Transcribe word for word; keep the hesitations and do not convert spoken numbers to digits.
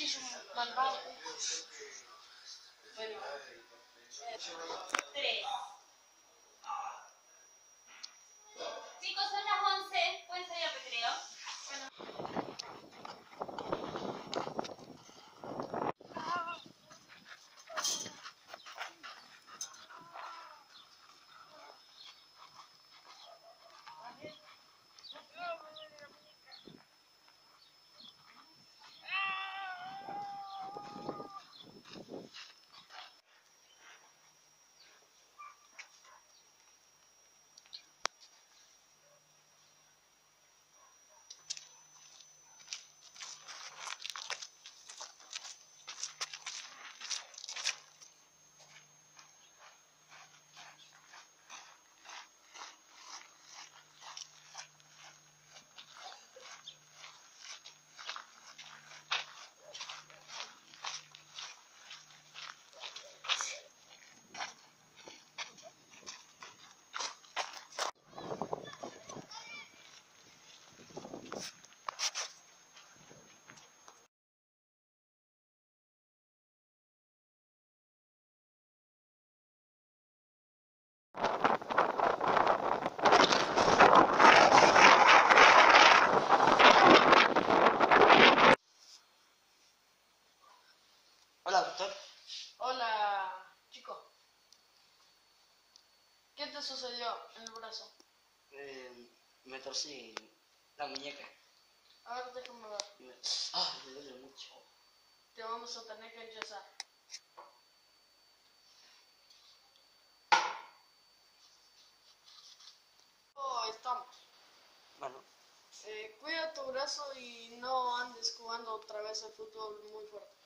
es un malvado. Bueno. Tres. Chicos, son las once. ¿Pueden salir al recreo? Bueno. Hola, doctor. Hola, chico. ¿Qué te sucedió en el brazo? Eh, me torcí la muñeca. A ver, déjame ver. Me... Ah, me duele mucho. Te vamos a tener que enyesar. Oh, estamos. Bueno, Eh, cuida tu brazo y no andes jugando otra vez al fútbol muy fuerte.